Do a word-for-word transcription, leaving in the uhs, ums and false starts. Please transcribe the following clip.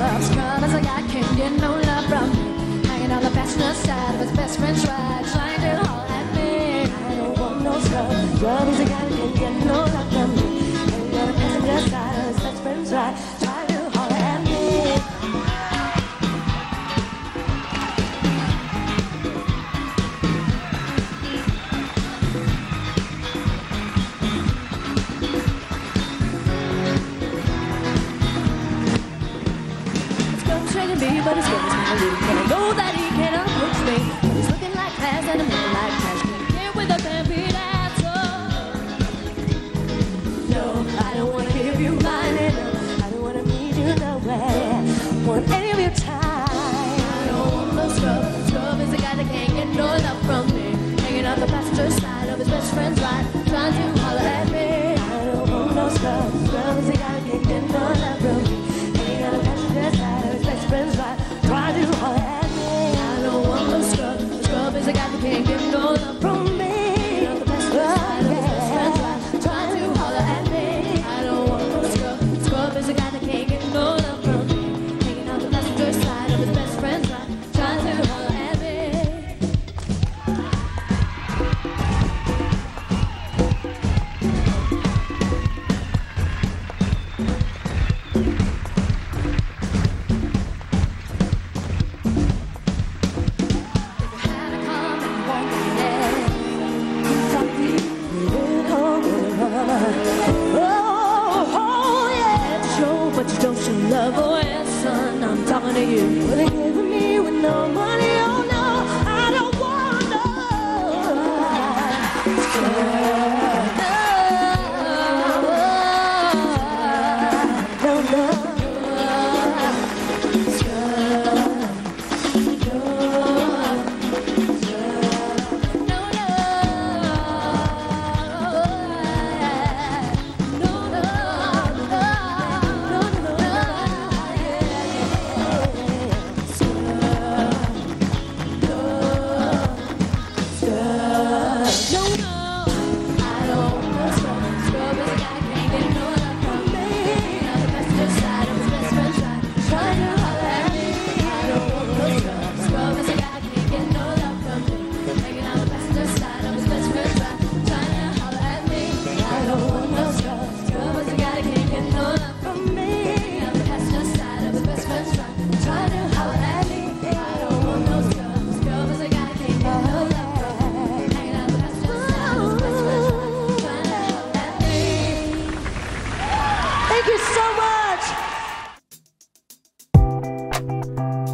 scrub, scrub as a guy can't get no love from me. Hanging on the passenger side of his best friend's ride, trying to holler at me. I don't want no scrub, scrub as a guy can't get no love from me. Hanging on the passenger side of his best friend's ride, trying to holler at me. Me, but his girl's not really and I know that he can't approach me. But he's looking like class and I'm looking like cash. Can't get with a vampire, that's all. No, I don't wanna give you mine, and no, I don't wanna meet you nowhere. I want any of your time. I don't want no scrub. Scrub is a guy that can't get no love from me. Hanging out the passenger side of his best friend's ride, trying to holler at me. I don't want no scrub. Scrub is a guy that can't get no love from me. Hanging out the passenger side of his best friend's ride, try to holler at me. I don't want no scrub. Scrub is a guy that can't get no love from me. Hanging out the passenger side of his best friend's ride, try to holler at me. I don't want no scrub. Scrub is a guy that can't get no love from me. Hanging out the passenger side of his best friend's ride, try to holler at me. Love, oh yes, son, I'm talking to you. Will they give me with no money? Oh no, I don't want no. No, no, thank you so much.